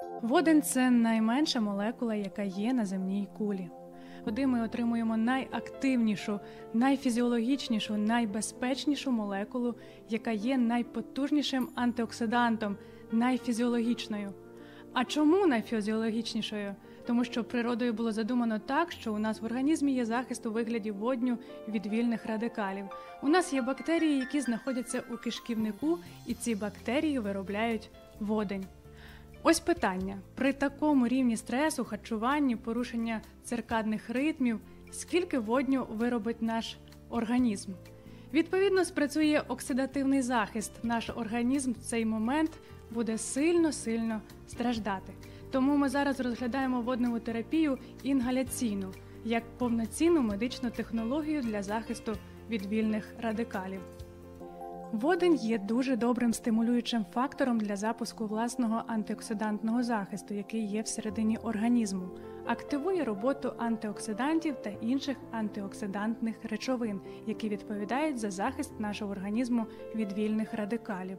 Водень – це найменша молекула, яка є на земній кулі. Води ми отримуємо найактивнішу, найфізіологічнішу, найбезпечнішу молекулу, яка є найпотужнішим антиоксидантом, найфізіологічною. А чому найфізіологічнішою? Тому що природою було задумано так, що у нас в організмі є захист у вигляді водню від вільних радикалів. У нас є бактерії, які знаходяться у кишківнику, і ці бактерії виробляють водень. Ось питання. При такому рівні стресу, харчуванні, порушення циркадних ритмів, скільки водню виробить наш організм? Відповідно, спрацює оксидативний захист. Наш організм в цей момент буде сильно страждати. Тому ми зараз розглядаємо водневу терапію інгаляційну, як повноцінну медичну технологію для захисту від вільних радикалів. Водень є дуже добрим стимулюючим фактором для запуску власного антиоксидантного захисту, який є всередині організму. Активує роботу антиоксидантів та інших антиоксидантних речовин, які відповідають за захист нашого організму від вільних радикалів.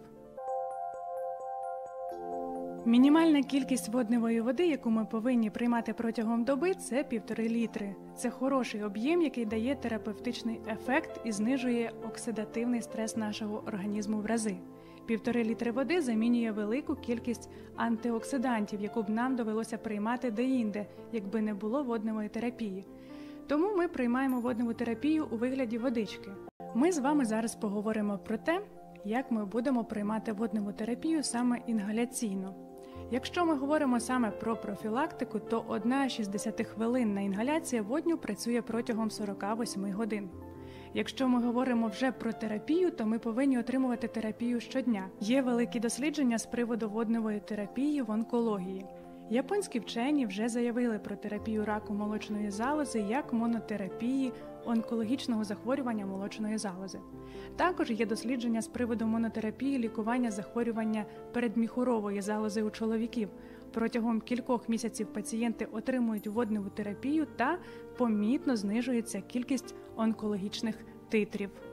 Мінімальна кількість водневої води, яку ми повинні приймати протягом доби, це 1,5 літри. Це хороший об'єм, який дає терапевтичний ефект і знижує оксидативний стрес нашого організму в рази. 1,5 літри води замінює велику кількість антиоксидантів, яку б нам довелося приймати деінде, якби не було водневої терапії. Тому ми приймаємо водневу терапію у вигляді водички. Ми з вами зараз поговоримо про те, як ми будемо приймати водневу терапію саме інгаляційно. Якщо ми говоримо саме про профілактику, то 1,60-хвилинна інгаляція водню працює протягом 48 годин. Якщо ми говоримо вже про терапію, то ми повинні отримувати терапію щодня. Є великі дослідження з приводу водневої терапії в онкології. Японські вчені вже заявили про терапію раку молочної залози як монотерапії онкологічного захворювання молочної залози. Також є дослідження з приводу монотерапії лікування захворювання передміхурової залози у чоловіків. Протягом кількох місяців пацієнти отримують водневу терапію та помітно знижується кількість онкологічних титрів.